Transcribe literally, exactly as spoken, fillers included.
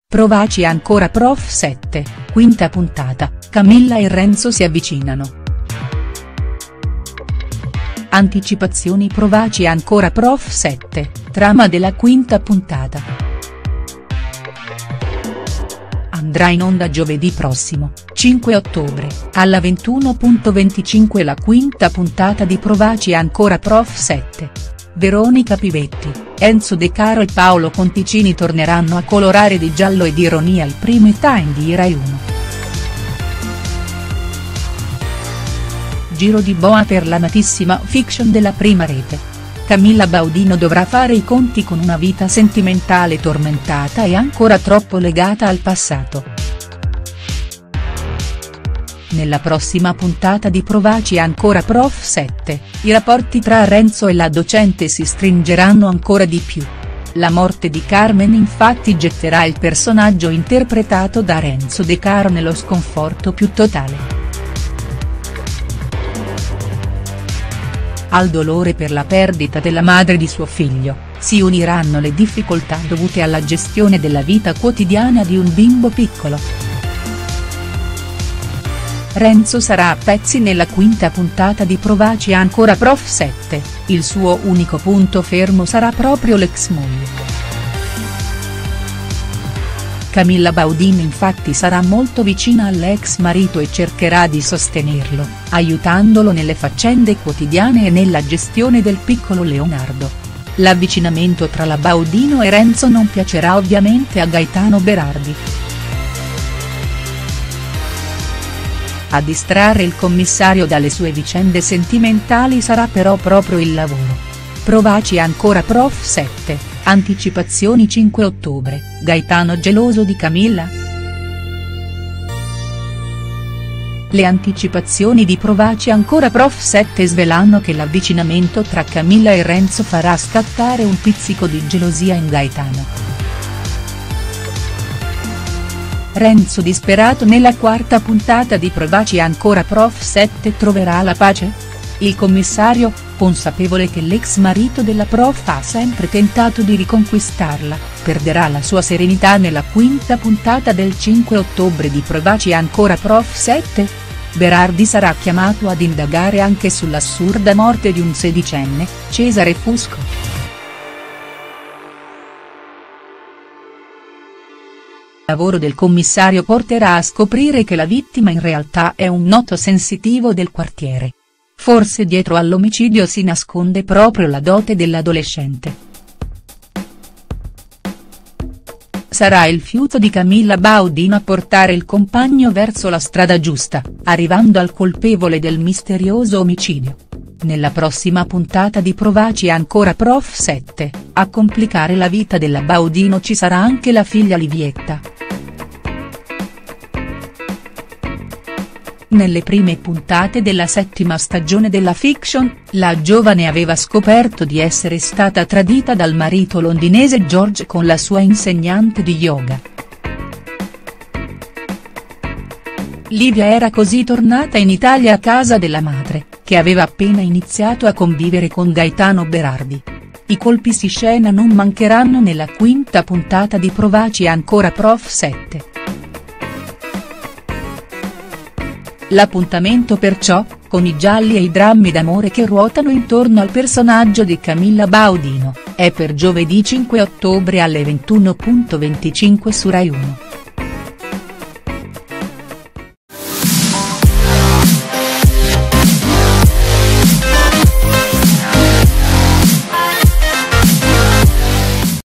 Provaci ancora Prof sette, quinta puntata, Camilla e Renzo si avvicinano. Anticipazioni Provaci ancora Prof sette, trama della quinta puntata. Andrà in onda giovedì prossimo, cinque ottobre, alla ventuno e venticinque la quinta puntata di Provaci ancora Prof sette. Veronica Pivetti, Enzo De Caro e Paolo Conticini torneranno a colorare di giallo e di ironia il prime time di Rai uno. Giro di boa per l'amatissima fiction della prima rete. Camilla Baudino dovrà fare i conti con una vita sentimentale tormentata e ancora troppo legata al passato. Nella prossima puntata di Provaci ancora Prof sette, i rapporti tra Renzo e la docente si stringeranno ancora di più. La morte di Carmen infatti getterà il personaggio interpretato da Renzo De Caro nello sconforto più totale. Al dolore per la perdita della madre di suo figlio, si uniranno le difficoltà dovute alla gestione della vita quotidiana di un bimbo piccolo. Renzo sarà a pezzi nella quinta puntata di Provaci ancora Prof sette, il suo unico punto fermo sarà proprio l'ex moglie. Camilla Baudino infatti sarà molto vicina all'ex marito e cercherà di sostenerlo, aiutandolo nelle faccende quotidiane e nella gestione del piccolo Leonardo. L'avvicinamento tra la Baudino e Renzo non piacerà ovviamente a Gaetano Berardi. A distrarre il commissario dalle sue vicende sentimentali sarà però proprio il lavoro. Provaci ancora Prof sette, anticipazioni cinque ottobre, Gaetano geloso di Camilla?. Le anticipazioni di Provaci ancora Prof sette svelano che l'avvicinamento tra Camilla e Renzo farà scattare un pizzico di gelosia in Gaetano. Renzo disperato nella quarta puntata di Provaci ancora Prof sette troverà la pace? Il commissario, consapevole che l'ex marito della prof ha sempre tentato di riconquistarla, perderà la sua serenità nella quinta puntata del cinque ottobre di Provaci ancora Prof sette? Berardi sarà chiamato ad indagare anche sull'assurda morte di un sedicenne, Cesare Fusco. Il lavoro del commissario porterà a scoprire che la vittima in realtà è un noto sensitivo del quartiere. Forse dietro all'omicidio si nasconde proprio la dote dell'adolescente. Sarà il fiuto di Camilla Baudino a portare il compagno verso la strada giusta, arrivando al colpevole del misterioso omicidio. Nella prossima puntata di Provaci ancora Prof sette, a complicare la vita della Baudino ci sarà anche la figlia Livietta. Nelle prime puntate della settima stagione della fiction, la giovane aveva scoperto di essere stata tradita dal marito londinese George con la sua insegnante di yoga. Livia era così tornata in Italia a casa della madre, che aveva appena iniziato a convivere con Gaetano Berardi. I colpi di scena non mancheranno nella quinta puntata di Provaci ancora Prof sette. L'appuntamento perciò, con i gialli e i drammi d'amore che ruotano intorno al personaggio di Camilla Baudino, è per giovedì cinque ottobre alle ventuno e venticinque su Rai uno.